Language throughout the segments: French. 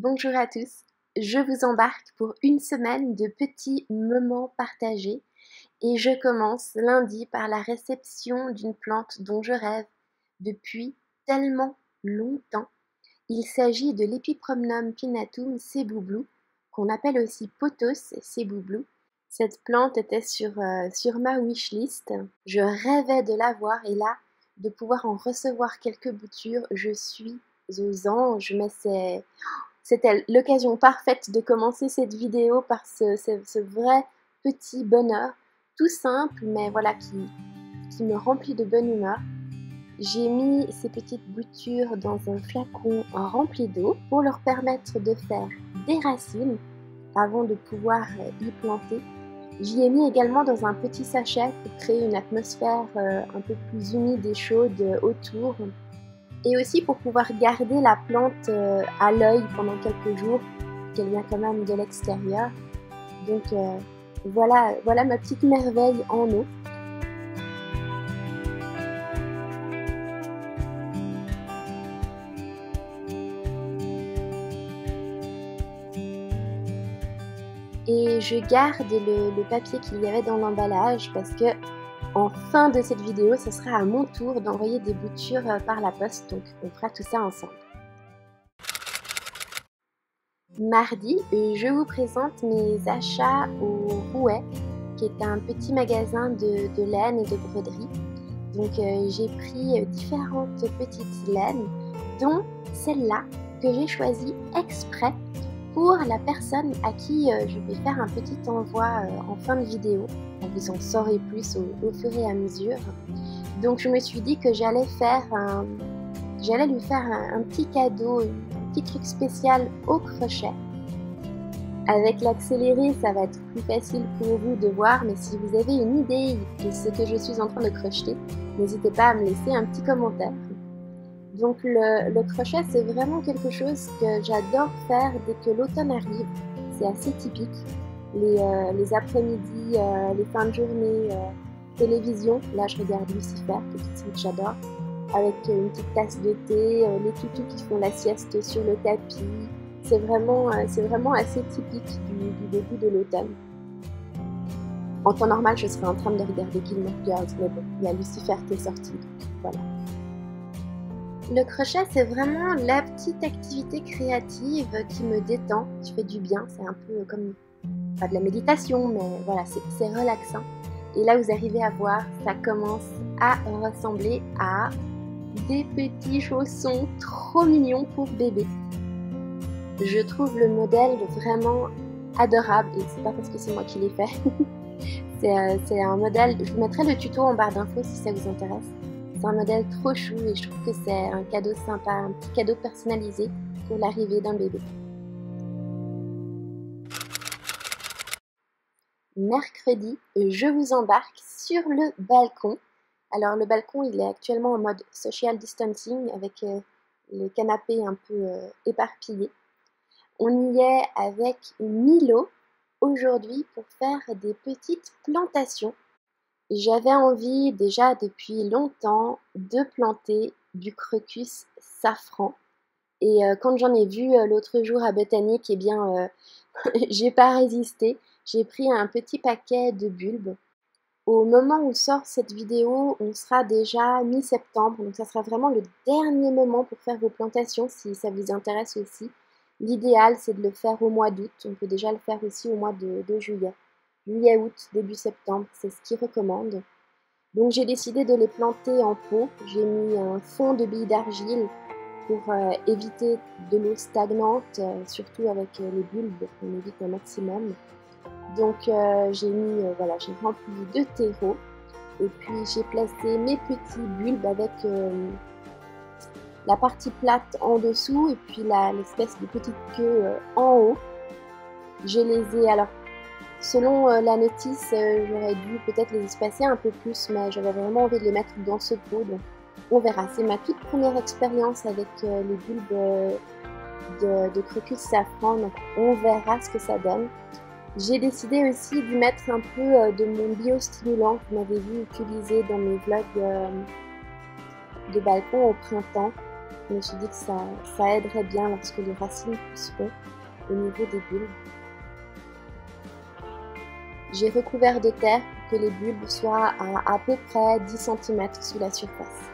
Bonjour à tous, je vous embarque pour une semaine de petits moments partagés et je commence lundi par la réception d'une plante dont je rêve depuis tellement longtemps. Il s'agit de l'Epipremnum pinnatum Cebu Blue, qu'on appelle aussi Pothos Cebu Blue. Cette plante était sur ma wishlist, je rêvais de l'avoir et là, de pouvoir en recevoir quelques boutures, je suis aux anges, mais c'était l'occasion parfaite de commencer cette vidéo par ce vrai petit bonheur, tout simple, mais voilà, qui me remplit de bonne humeur. J'ai mis ces petites boutures dans un flacon rempli d'eau pour leur permettre de faire des racines avant de pouvoir y planter. J'y ai mis également dans un petit sachet pour créer une atmosphère un peu plus humide et chaude autour. Et aussi pour pouvoir garder la plante à l'œil pendant quelques jours, qu'elle vient quand même de l'extérieur. Donc voilà ma petite merveille en eau. Et je garde le papier qu'il y avait dans l'emballage parce que en fin de cette vidéo, ce sera à mon tour d'envoyer des boutures par la poste, donc on fera tout ça ensemble. Mardi, je vous présente mes achats au Rouet, qui est un petit magasin de laine et de broderie. Donc j'ai pris différentes petites laines, dont celle-là que j'ai choisie exprès pour la personne à qui je vais faire un petit envoi en fin de vidéo. Vous en saurez plus au fur et à mesure. Donc je me suis dit que j'allais lui faire un petit cadeau, un petit truc spécial au crochet. Avec l'accéléré, ça va être plus facile pour vous de voir, mais si vous avez une idée de ce que je suis en train de crocheter, n'hésitez pas à me laisser un petit commentaire. Donc le crochet, c'est vraiment quelque chose que j'adore faire dès que l'automne arrive. C'est assez typique. Les après-midi, les fins de journée, télévision. Là, je regarde Lucifer, petite série que j'adore, avec une petite tasse de thé, les toutous qui font la sieste sur le tapis. C'est vraiment assez typique du début de l'automne. En temps normal, je serais en train de regarder Gilmore Girls, mais bon, il y a Lucifer qui est sorti, donc voilà. Le crochet, c'est vraiment la petite activité créative qui me détend, qui fait du bien. C'est un peu comme, pas de la méditation, mais voilà, c'est relaxant. Et là, vous arrivez à voir, ça commence à ressembler à des petits chaussons trop mignons pour bébé. Je trouve le modèle vraiment adorable, et c'est pas parce que c'est moi qui l'ai fait. C'est un modèle, je vous mettrai le tuto en barre d'infos si ça vous intéresse. C'est un modèle trop chou et je trouve que c'est un cadeau sympa, un petit cadeau personnalisé pour l'arrivée d'un bébé. Mercredi, je vous embarque sur le balcon. Alors le balcon, il est actuellement en mode social distancing avec les canapés un peu éparpillés. On y est avec Milo aujourd'hui pour faire des petites plantations. J'avais envie déjà depuis longtemps de planter du crocus safran. Et quand j'en ai vu l'autre jour à Botanique, eh bien j'ai pas résisté. J'ai pris un petit paquet de bulbes. Au moment où sort cette vidéo, on sera déjà mi-septembre, donc ça sera vraiment le dernier moment pour faire vos plantations si ça vous intéresse aussi. L'idéal, c'est de le faire au mois d'août. On peut déjà le faire aussi au mois de juillet. Juillet-août, début septembre, c'est ce qu'ils recommandent. Donc j'ai décidé de les planter en pot. J'ai mis un fond de billes d'argile pour éviter de l'eau stagnante, surtout avec les bulbes, on évite un maximum. Donc j'ai rempli de terreau et puis j'ai placé mes petits bulbes avec la partie plate en dessous et puis l'espèce de petite queue en haut. Je les ai, alors selon la notice, j'aurais dû peut-être les espacer un peu plus, mais j'avais vraiment envie de les mettre dans ce pot, donc on verra. C'est ma toute première expérience avec les bulbes de crocus safran, donc on verra ce que ça donne. J'ai décidé aussi d'y mettre un peu de mon biostimulant que vous m'avez vu utiliser dans mes vlogs de balcon au printemps. Je me suis dit que ça aiderait bien lorsque les racines pousseront au niveau des bulbes. J'ai recouvert de terre pour que les bulbes soient à peu près 10 cm sous la surface.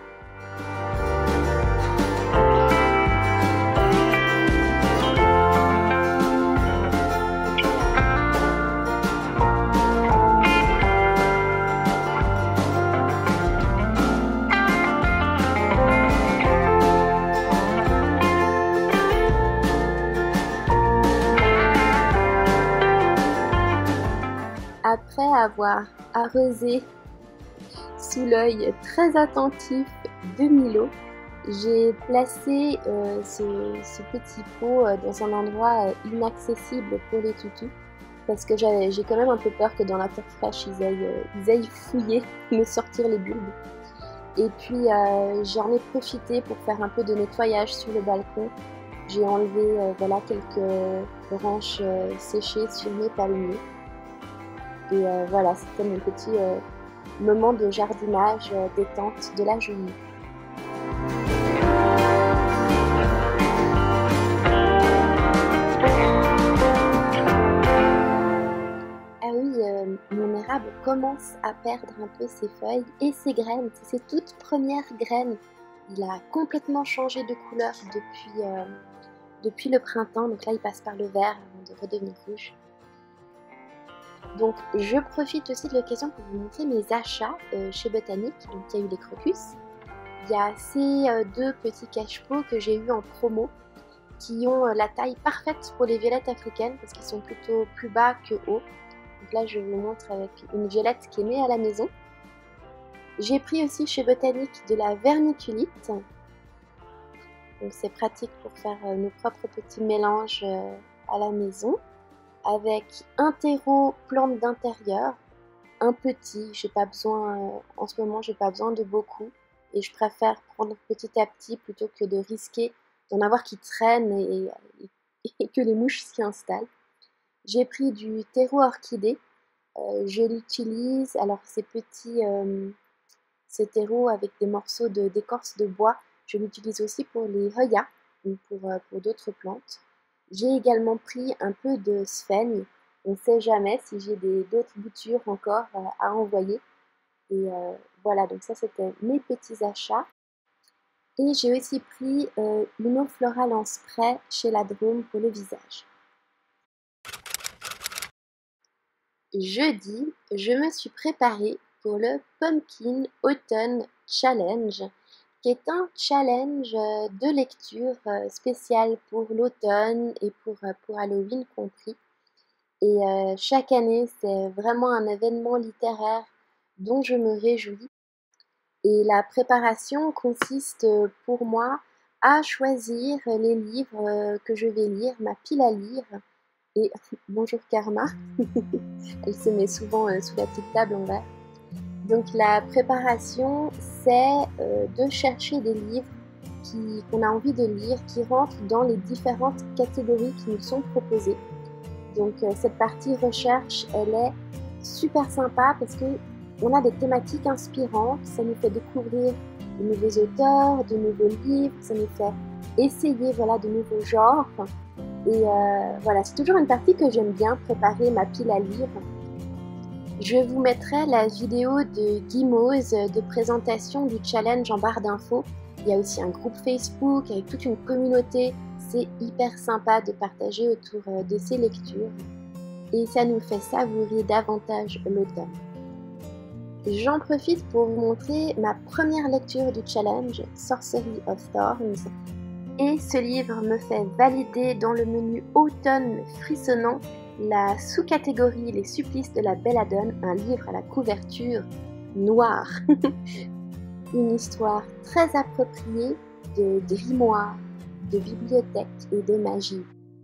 Après avoir arrosé sous l'œil très attentif de Milo, j'ai placé ce petit pot dans un endroit inaccessible pour les toutous parce que j'ai quand même un peu peur que dans la terre fraîche ils aillent fouiller, me sortir les bulbes. Et puis j'en ai profité pour faire un peu de nettoyage sur le balcon. J'ai enlevé voilà, quelques branches séchées sur mes palmiers. Et voilà, c'était mon petit moment de jardinage détente de la journée. Ah oui, mon érable commence à perdre un peu ses feuilles et ses graines, ses toutes premières graines. Il a complètement changé de couleur depuis le printemps, donc là il passe par le vert avant de redevenir rouge. Donc je profite aussi de l'occasion pour vous montrer mes achats chez Botanique. Donc il y a eu les crocus, il y a ces deux petits cache-pots que j'ai eu en promo qui ont la taille parfaite pour les violettes africaines parce qu'ils sont plutôt plus bas que haut. Donc là je vous montre avec une violette qui est née à la maison. J'ai pris aussi chez Botanique de la vermiculite. Donc c'est pratique pour faire nos propres petits mélanges à la maison. Avec un terreau plante d'intérieur, un petit, j'ai pas besoin, en ce moment j'ai pas besoin de beaucoup et je préfère prendre petit à petit plutôt que de risquer d'en avoir qui traînent et que les mouches s'y installent. J'ai pris du terreau orchidée, je l'utilise, alors ces petits ces terreaux avec des morceaux d'écorce de bois, je l'utilise aussi pour les hoya ou pour d'autres plantes. J'ai également pris un peu de sphène. On ne sait jamais si j'ai d'autres boutures encore à envoyer. Et voilà, donc ça c'était mes petits achats. Et j'ai aussi pris une eau florale en spray chez la Drôme pour le visage. Jeudi, je me suis préparée pour le Pumpkin Autumn Challenge, qui est un challenge de lecture spécial pour l'automne et pour Halloween compris. Et chaque année, c'est vraiment un événement littéraire dont je me réjouis. Et la préparation consiste pour moi à choisir les livres que je vais lire, ma pile à lire. Et bonjour Karma, elle se met souvent sous la petite table en verre. Donc la préparation, c'est de chercher des livres qu'on a envie de lire, qui rentrent dans les différentes catégories qui nous sont proposées. Donc cette partie recherche, elle est super sympa parce qu'on a des thématiques inspirantes, ça nous fait découvrir de nouveaux auteurs, de nouveaux livres, ça nous fait essayer voilà, de nouveaux genres. Et voilà, c'est toujours une partie que j'aime bien, préparer ma pile à lire. Je vous mettrai la vidéo de Guimauze de présentation du challenge en barre d'infos. Il y a aussi un groupe Facebook avec toute une communauté. C'est hyper sympa de partager autour de ces lectures. Et ça nous fait savourer davantage l'automne. J'en profite pour vous montrer ma première lecture du challenge, Sorcery of Thorns. Et ce livre me fait valider dans le menu automne frissonnant la sous-catégorie Les supplices de la belladone, un livre à la couverture noire. Une histoire très appropriée de grimoire, de bibliothèque et de magie.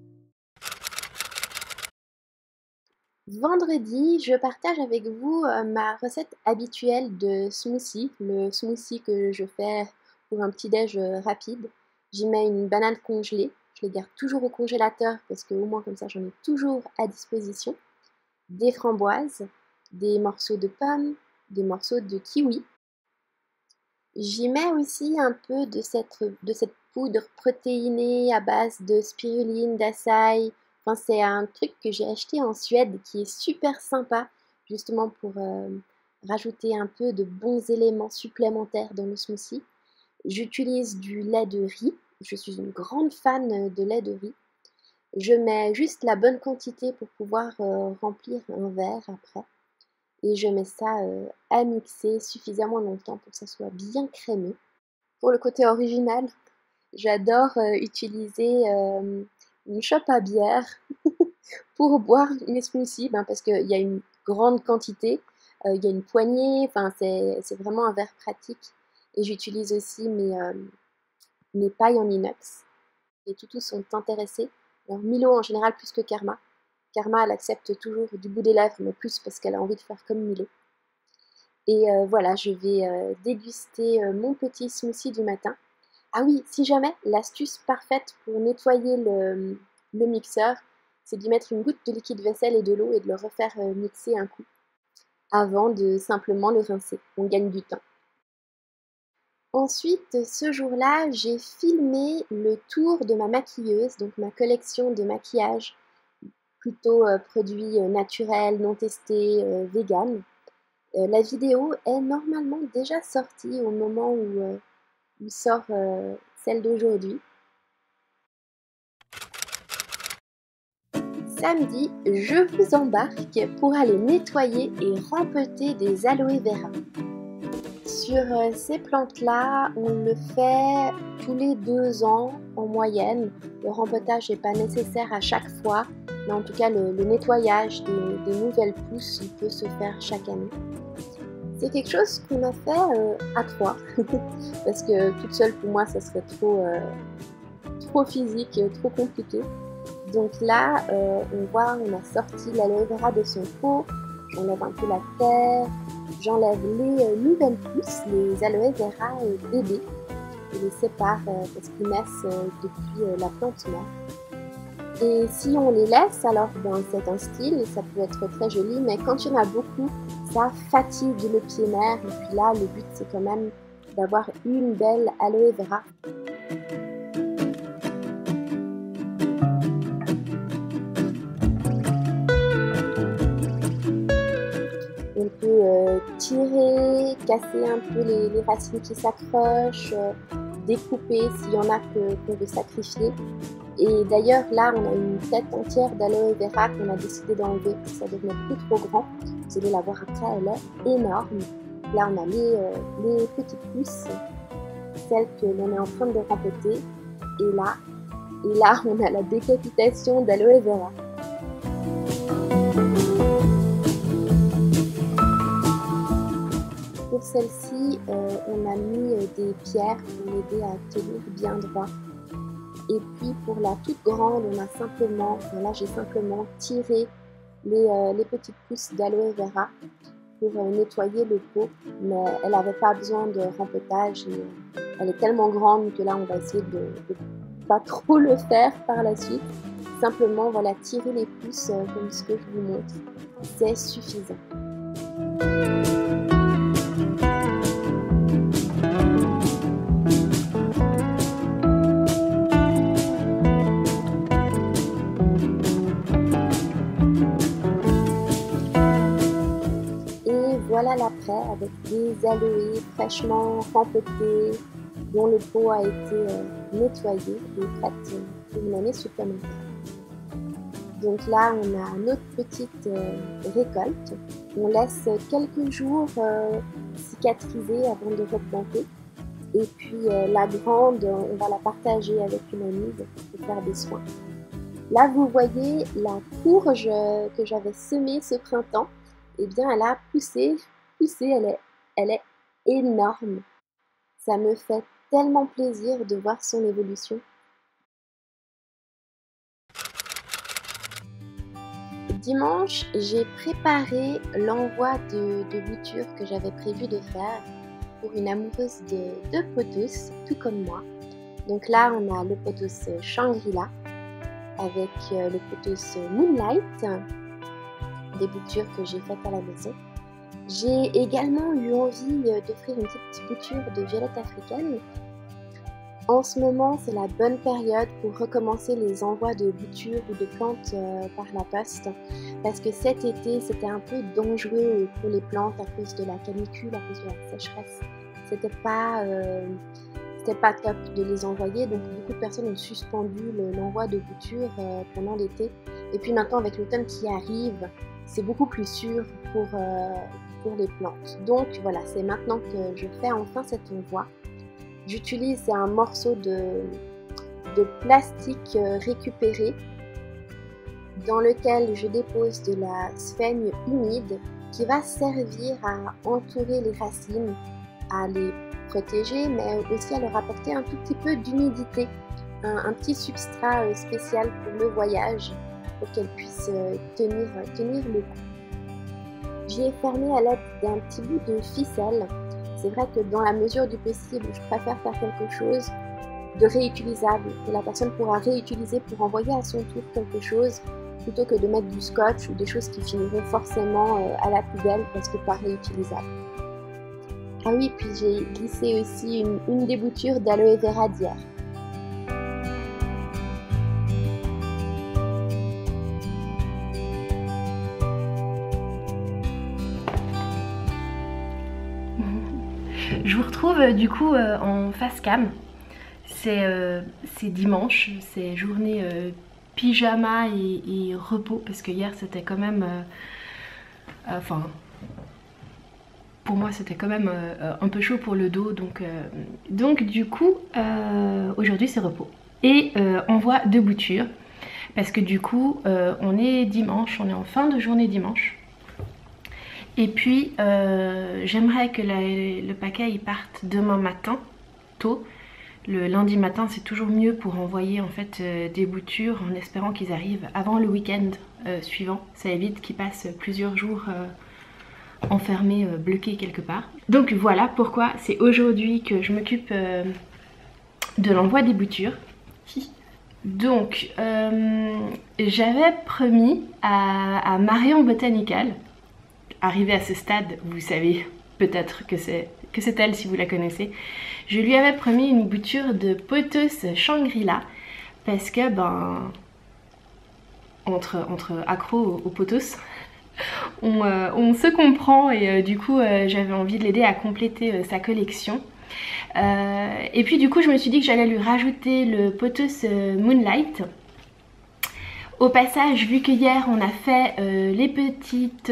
Vendredi, je partage avec vous ma recette habituelle de smoothie, le smoothie que je fais pour un petit-déj rapide. J'y mets une banane congelée, je les garde toujours au congélateur parce qu'au moins comme ça j'en ai toujours à disposition. Des framboises, des morceaux de pommes, des morceaux de kiwi. J'y mets aussi un peu de cette poudre protéinée à base de spiruline, d'açaï. Enfin, c'est un truc que j'ai acheté en Suède qui est super sympa, justement pour rajouter un peu de bons éléments supplémentaires dans le smoothie. J'utilise du lait de riz. Je suis une grande fan de lait de riz. Je mets juste la bonne quantité pour pouvoir remplir un verre après. Et je mets ça à mixer suffisamment longtemps pour que ça soit bien crémeux. Pour le côté original, j'adore utiliser une chope à bière pour boire mes smoothies, parce qu'il y a une grande quantité, il y a une poignée, enfin c'est vraiment un verre pratique. Et j'utilise aussi mes pailles en inox. Les toutous sont intéressés. Alors Milo en général plus que Karma. Karma elle accepte toujours du bout des lèvres, mais plus parce qu'elle a envie de faire comme Milo. Et voilà, je vais déguster mon petit smoothie du matin. Ah oui, si jamais, l'astuce parfaite pour nettoyer le mixeur, c'est d'y mettre une goutte de liquide vaisselle et de l'eau et de le refaire mixer un coup avant de simplement le rincer. On gagne du temps. Ensuite, ce jour-là, j'ai filmé le tour de ma maquilleuse, donc ma collection de maquillage, plutôt produits naturels, non testés, vegan. La vidéo est normalement déjà sortie au moment où sort celle d'aujourd'hui. Samedi, je vous embarque pour aller nettoyer et rempeter des aloe vera. Sur ces plantes-là, on le fait tous les 2 ans en moyenne. Le rempetage n'est pas nécessaire à chaque fois, mais en tout cas le nettoyage des nouvelles pousses, il peut se faire chaque année. C'est quelque chose qu'on a fait à 3, parce que toute seule pour moi ça serait trop physique, trop compliqué. Donc là, on a sorti l'aloe vera de son pot, j'enlève un peu la terre, j'enlève les nouvelles pousses, les aloe vera bébés, je les sépare parce qu'ils naissent depuis la plante mère. Et si on les laisse, alors c'est un style, ça peut être très joli, mais quand il y en a beaucoup, ça fatigue le pied mère. Et puis là, le but c'est quand même d'avoir une belle aloe vera. On peut tirer, casser un peu les racines qui s'accrochent, découper s'il y en a qu'on veut sacrifier. Et d'ailleurs là on a une tête entière d'aloe vera qu'on a décidé d'enlever parce que ça devenait plus trop grand. Vous allez la voir après, elle est énorme. Là on a les petites pousses, celles que l'on est en train de rempeter. Et là on a la décapitation d'aloe vera. Pour celle-ci, on a mis des pierres pour l'aider à tenir bien droit. Et puis pour la toute grande, j'ai simplement tiré les petites pousses d'aloe vera pour nettoyer le pot, mais elle n'avait pas besoin de rempetage et elle est tellement grande que là on va essayer de pas trop le faire par la suite. Simplement tirer les pousses comme ce que je vous montre, c'est suffisant. Voilà l'après avec des aloés fraîchement rempetés dont le pot a été nettoyé et prête pour une année supplémentaire. Donc là on a notre petite récolte. On laisse quelques jours cicatriser avant de replanter. Et puis la grande, on va la partager avec une amie pour faire des soins. Là vous voyez la courge que j'avais semée ce printemps. Eh bien elle a poussé, elle est énorme. Ça me fait tellement plaisir de voir son évolution. Dimanche, j'ai préparé l'envoi de boutures que j'avais prévu de faire pour une amoureuse de pothos, tout comme moi. Donc là, on a le pothos Shangri-La avec le pothos Moonlight, des boutures que j'ai faites à la maison. J'ai également eu envie d'offrir une petite bouture de violettes africaines. En ce moment, c'est la bonne période pour recommencer les envois de boutures ou de plantes par la poste, parce que cet été, c'était un peu dangereux pour les plantes à cause de la canicule, à cause de la sécheresse. C'était pas top de les envoyer, donc beaucoup de personnes ont suspendu l'envoi de boutures pendant l'été. Et puis maintenant, avec l'automne qui arrive, c'est beaucoup plus sûr pour les plantes. Donc voilà, c'est maintenant que je fais enfin cet envoi. J'utilise un morceau de plastique récupéré dans lequel je dépose de la sphaigne humide qui va servir à entourer les racines, à les protéger, mais aussi à leur apporter un tout petit peu d'humidité, un petit substrat spécial pour le voyage, pour qu'elles puissent tenir le coup. J'y ai fermé à l'aide d'un petit bout de ficelle. C'est vrai que dans la mesure du possible, je préfère faire quelque chose de réutilisable, que la personne pourra réutiliser pour envoyer à son tour quelque chose, plutôt que de mettre du scotch ou des choses qui finiront forcément à la poubelle parce que pas réutilisables. Ah oui, puis j'ai glissé aussi une des boutures d'aloe vera d'hier. Je vous retrouve du coup en face cam. C'est dimanche, c'est journée pyjama et repos parce que hier c'était quand même... enfin, pour moi c'était quand même un peu chaud pour le dos, donc du coup aujourd'hui c'est repos. Et envoi de bouture parce que du coup on est dimanche, on est en fin de journée dimanche. Et puis j'aimerais que le paquet il parte demain matin, tôt. Le lundi matin c'est toujours mieux pour envoyer en fait des boutures en espérant qu'ils arrivent avant le week-end suivant. Ça évite qu'ils passent plusieurs jours enfermés, bloqués quelque part. Donc voilà pourquoi c'est aujourd'hui que je m'occupe de l'envoi des boutures. Donc j'avais promis à Marion Botanical. Arrivée à ce stade, vous savez peut-être que c'est elle si vous la connaissez. Je lui avais promis une bouture de pothos Shangri-La parce que ben entre accros au pothos, on se comprend et du coup j'avais envie de l'aider à compléter sa collection. Et puis du coup je me suis dit que j'allais lui rajouter le pothos Moonlight. Au passage, vu que hier on a fait les petites...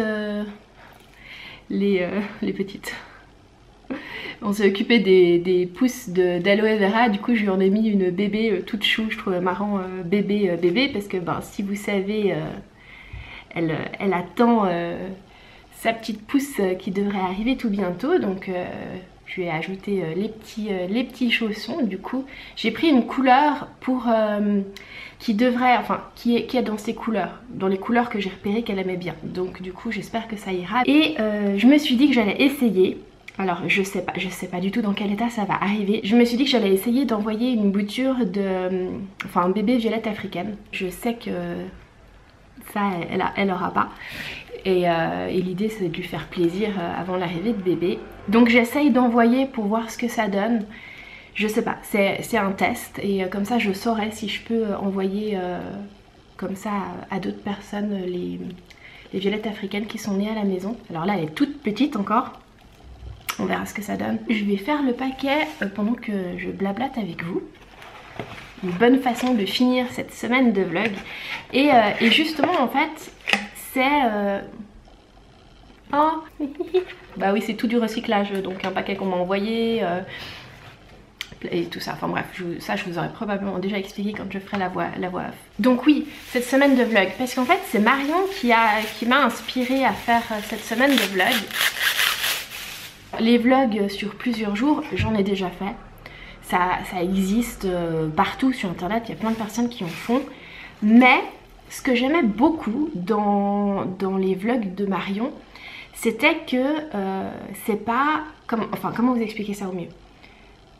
on s'est occupé des pousses d'aloe vera, du coup je lui en ai mis une bébé toute chou, je trouvais marrant bébé parce que ben, si vous savez elle attend sa petite pousse qui devrait arriver tout bientôt, donc je lui ai ajouté les petits chaussons. Du coup j'ai pris une couleur pour qui devrait, enfin qui est dans ces couleurs, dans les couleurs que j'ai repérées qu'elle aimait bien, donc du coup j'espère que ça ira. Et je me suis dit que j'allais essayer, alors je sais pas du tout dans quel état ça va arriver, je me suis dit que j'allais essayer d'envoyer une bouture enfin un bébé violette africaine. Je sais que ça elle aura pas, et l'idée c'est de lui faire plaisir avant l'arrivée de bébé, donc j'essaye d'envoyer pour voir ce que ça donne. Je sais pas, c'est un test et comme ça je saurai si je peux envoyer comme ça à d'autres personnes les violettes africaines qui sont nées à la maison. Alors là elle est toute petite encore, on verra ce que ça donne. Je vais faire le paquet pendant que je blablate avec vous. Une bonne façon de finir cette semaine de vlog. Et justement en fait c'est... Oh bah oui, c'est tout du recyclage, donc un paquet qu'on m'a envoyé et tout ça, enfin bref, ça je vous aurais probablement déjà expliqué quand je ferai la voix off. Donc oui, cette semaine de vlog, parce qu'en fait c'est Marion qui m'a inspirée à faire cette semaine de vlog. Les vlogs sur plusieurs jours, j'en ai déjà fait. Ça existe partout sur internet, il y a plein de personnes qui en font. Mais ce que j'aimais beaucoup dans les vlogs de Marion, c'était que c'est pas... comment vous expliquer ça au mieux?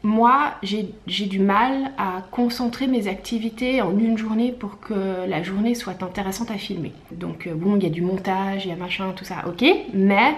moi, j'ai du mal à concentrer mes activités en une journée pour que la journée soit intéressante à filmer. Donc bon, il y a du montage, il y a machin, tout ça, ok, mais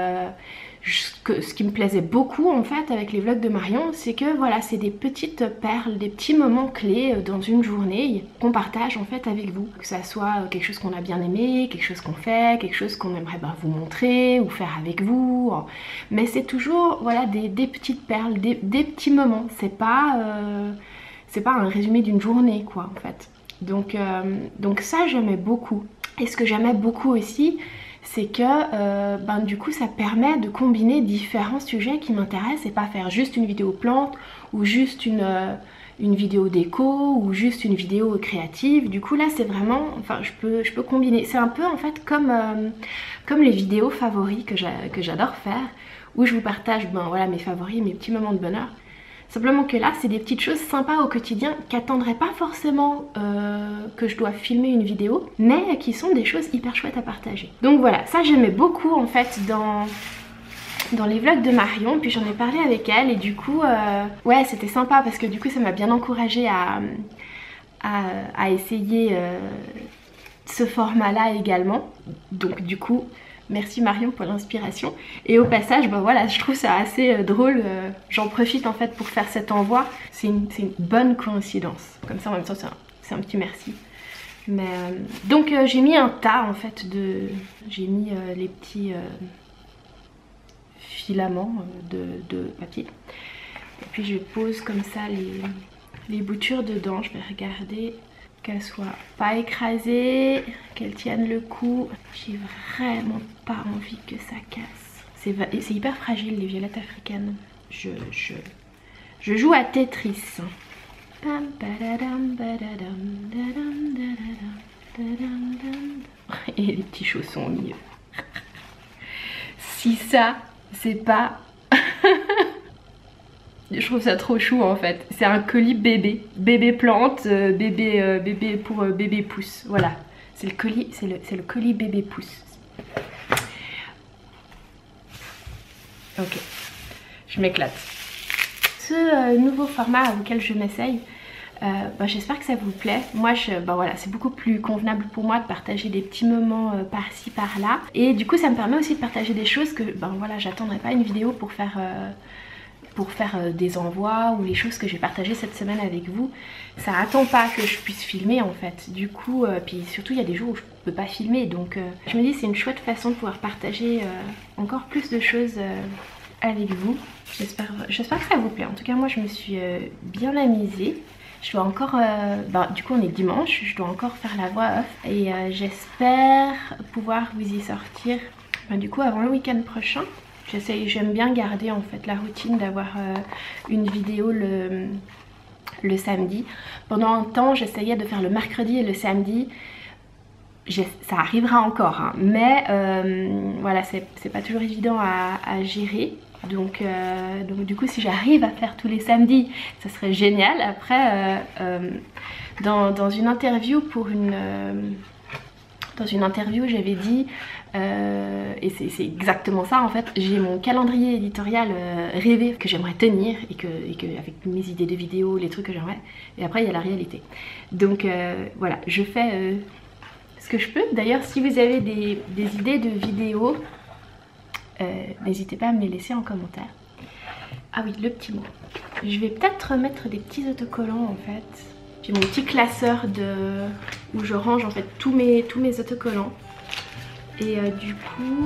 ce qui me plaisait beaucoup en fait avec les vlogs de Marion, c'est que voilà, c'est des petites perles, des petits moments clés dans une journée qu'on partage en fait avec vous. Que ça soit quelque chose qu'on a bien aimé, quelque chose qu'on fait, quelque chose qu'on aimerait vous montrer ou faire avec vous. Mais c'est toujours voilà, des petites perles, des petits moments. C'est pas un résumé d'une journée quoi en fait. Donc ça j'aimais beaucoup. Et ce que j'aimais beaucoup aussi, c'est que du coup ça permet de combiner différents sujets qui m'intéressent et pas faire juste une vidéo plante ou juste une vidéo déco ou juste une vidéo créative. Du coup là c'est vraiment, enfin je peux combiner. C'est un peu en fait comme les vidéos favoris que j'adore faire, où je vous partage voilà, mes favoris, mes petits moments de bonheur. Simplement que là, c'est des petites choses sympas au quotidien qui n'attendraient pas forcément que je dois filmer une vidéo, mais qui sont des choses hyper chouettes à partager. Donc voilà, ça j'aimais beaucoup en fait dans les vlogs de Marion, puis j'en ai parlé avec elle et du coup, ouais c'était sympa parce que du coup ça m'a bien encouragée à essayer ce format-là également. Donc du coup, merci Marion pour l'inspiration. Et au passage, voilà, je trouve ça assez drôle. J'en profite en fait pour faire cet envoi. C'est une bonne coïncidence. Comme ça en même temps c'est un petit merci. Mais donc j'ai mis un tas en fait de... J'ai mis les petits filaments de papier. Et puis je pose comme ça les boutures dedans. Je vais regarder qu'elles soient pas écrasées, qu'elles tiennent le coup. J'ai vraiment pas envie que ça casse. C'est hyper fragile les violettes africaines. Je joue à Tetris. Et les petits chaussons au milieu. Si ça, c'est pas... Je trouve ça trop chou en fait. C'est un colis bébé. Bébé plante, bébé pour bébé pouce. Voilà. C'est le colis bébé pouce. Ok. Je m'éclate. Ce nouveau format auquel je m'essaye, j'espère que ça vous plaît. Moi, voilà, c'est beaucoup plus convenable pour moi de partager des petits moments par-ci, par-là. Et du coup, ça me permet aussi de partager des choses que, voilà, j'attendrai pas une vidéo pour faire des envois ou les choses que j'ai partagées cette semaine avec vous. Ça attend pas que je puisse filmer en fait. Du coup, puis surtout il y a des jours où je peux pas filmer, donc je me dis c'est une chouette façon de pouvoir partager encore plus de choses avec vous. J'espère que ça vous plaît. En tout cas moi je me suis bien amusée. Je dois encore, du coup on est dimanche, je dois encore faire la voix off et j'espère pouvoir vous y sortir du coup avant le week-end prochain. J'aime bien garder en fait la routine d'avoir une vidéo le samedi. Pendant un temps j'essayais de faire le mercredi et le samedi. Ça arrivera encore hein, mais voilà c'est pas toujours évident à gérer. Donc du coup si j'arrive à faire tous les samedis ça serait génial. Après dans une interview j'avais dit et c'est exactement ça en fait, j'ai mon calendrier éditorial rêvé que j'aimerais tenir et que avec mes idées de vidéos, les trucs que j'aimerais, et après il y a la réalité. Donc voilà, je fais ce que je peux. D'ailleurs si vous avez des idées de vidéos, n'hésitez pas à me les laisser en commentaire. Ah oui, le petit mot. Je vais peut-être mettre des petits autocollants en fait. J'ai mon petit classeur où je range en fait tous mes autocollants. Et du coup,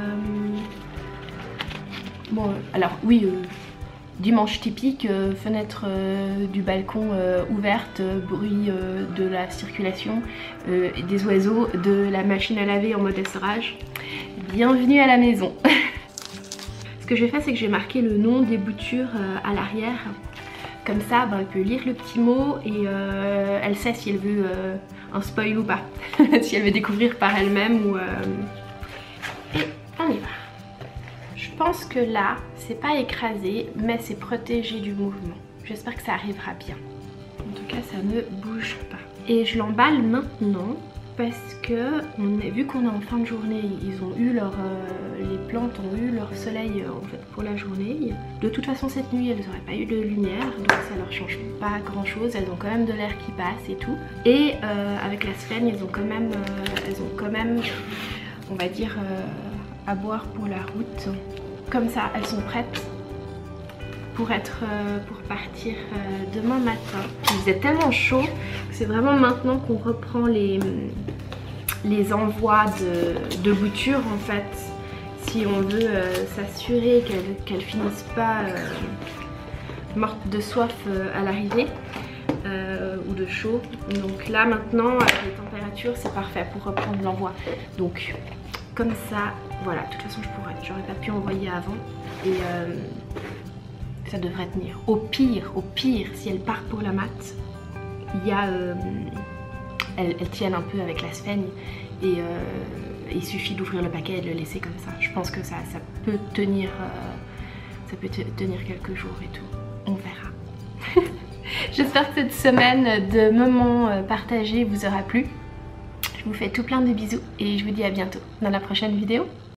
bon alors oui, dimanche typique, fenêtre du balcon ouverte, bruit de la circulation, des oiseaux, de la machine à laver en mode essorage. Bienvenue à la maison. Ce que je vais faire c'est que je vais marquer le nom des boutures à l'arrière. Comme ça, elle peut lire le petit mot et elle sait si elle veut un spoil ou pas. Si elle veut découvrir par elle-même ou... Et on y va. Je pense que là, c'est pas écrasé, mais c'est protégé du mouvement. J'espère que ça arrivera bien. En tout cas, ça ne bouge pas. Et je l'emballe maintenant. parce que vu qu'on est en fin de journée, ils ont eu les plantes ont eu leur soleil en fait pour la journée. De toute façon cette nuit elles n'auraient pas eu de lumière, donc ça leur change pas grand chose. Elles ont quand même de l'air qui passe et tout. Et avec la sphène elles ont quand même on va dire à boire pour la route. Comme ça elles sont prêtes pour partir demain matin. Il faisait tellement chaud que c'est vraiment maintenant qu'on reprend les envois de boutures en fait, si on veut s'assurer qu'elles finissent pas mortes de soif à l'arrivée ou de chaud. Donc là maintenant avec les températures c'est parfait pour reprendre l'envoi. Donc comme ça voilà, de toute façon j'aurais pas pu envoyer avant et ça devrait tenir. Au pire, si elles partent pour la mat, il y a, elles tiennent un peu avec la sphène et il suffit d'ouvrir le paquet et de le laisser comme ça. Je pense que ça peut tenir, quelques jours et tout. On verra. J'espère que cette semaine de moments partagés vous aura plu. Je vous fais tout plein de bisous et je vous dis à bientôt dans la prochaine vidéo.